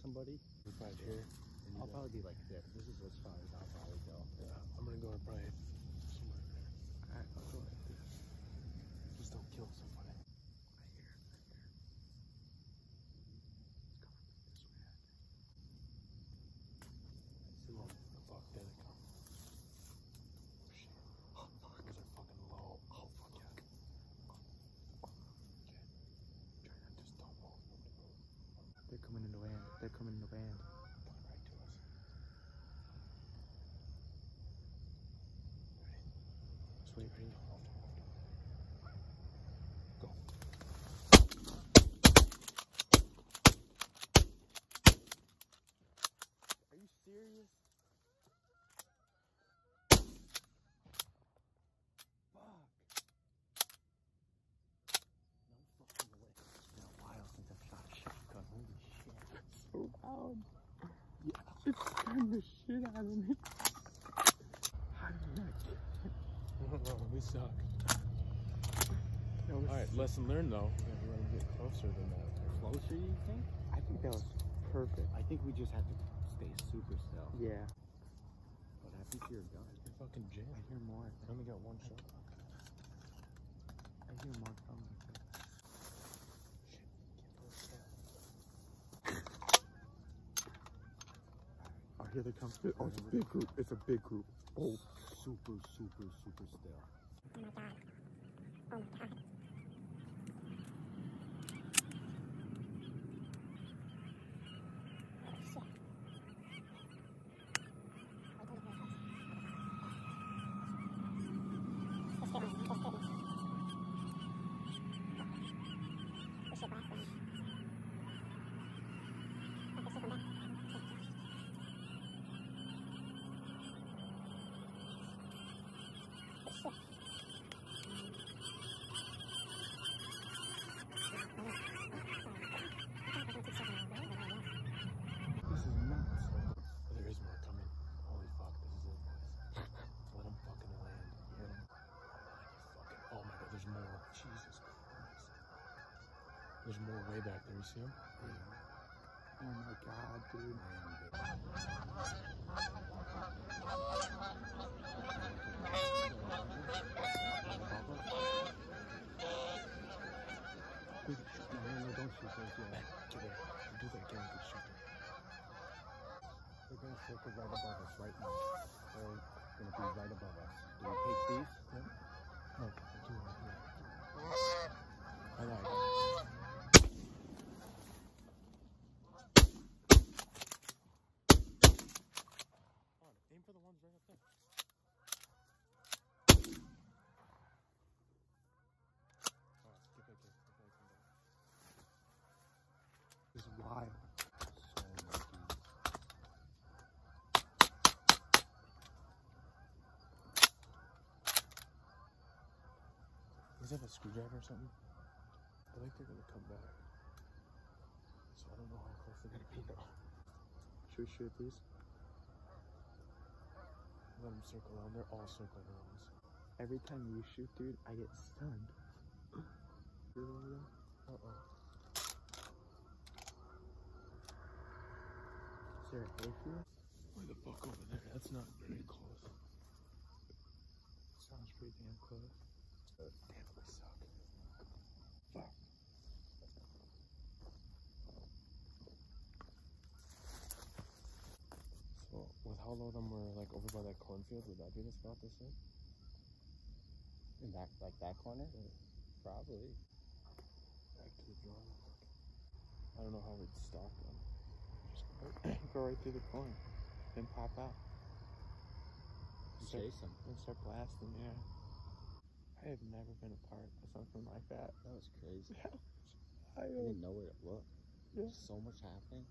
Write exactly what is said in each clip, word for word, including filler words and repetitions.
somebody. Right here. I'll probably be like this. This is as far as I'll probably go. Yeah, I'm gonna go probably somewhere there. Alright, I'll go like this. Just don't kill somebody. Right here, right here. It's coming this way, I think. I see Oh, them. fuck, there they come. Oh shit. Oh fuck, these are fucking low. Oh fuck yeah. Okay. Try not just don't move. Nobody move. They're coming in the land. They're coming in the land. Coming right to us. Ready? Just wait, ready? Hold on, hold on. Go. Are you serious? Fuck. No fucking way. It's been a while since I've shot a shotgun. Holy shit. It's so loud. Yeah. It's scaring the shit out of me. How did I get it? I don't know, we suck. That was Alright, so lesson learned though. We have to let them get closer than that. closer, you think? I think that was perfect. I think we just have to stay super still. Yeah. What happened to your gun? You're fucking jammed. I hear more. I only got one shot. I hear more coming. Oh, here they come. Oh, it's a big group. It's a big group. Oh, super, super, super still. Oh my god. Oh my god. Oh shit. Let's get one. Let's get one. This shit last one. Oh, this is one back. Shit. This is nuts. There is more coming. Holy fuck, this is it, boys. Let them fucking land. You hear them? Oh my god, there's more. Jesus Christ. There's more way back there. You see them? Oh my god, dude. Dude, no, no, no, don't shoot those yet. Get there. You do that again, you can shoot them. They're gonna circle right above us right now. They're gonna be right above us. Do we take these? Yeah. No, do it. Yeah. I like it. Come on, aim for the ones right up there. Alright, get back here. Get back, come back. This is wild. So lucky. Does it have a screwdriver or something? I think they're gonna come back. So I don't know how close they're gonna be now. Should we shoot these? Let them circle around. They're all circling around us. Every time you shoot, dude, I get stunned. Uh-oh. Is there a hayfield? Way the fuck over there. That's not very close. Sounds pretty damn close. Uh, damn, we suck. Fuck. So, with how low them were, like, over by that cornfield, would that be the spot they said? In that, like that corner? Yeah. Probably. Back to the drawing board. I don't know how we'd stalk them. Just Go right through the corner. Then pop out. Chase them. And start blasting, yeah. I have never been a part of something like that. That was crazy. Yeah. I, I uh, didn't know where it looked. yeah. There's so much happening.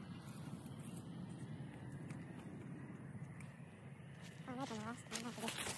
Oh, that's a lost. I have to get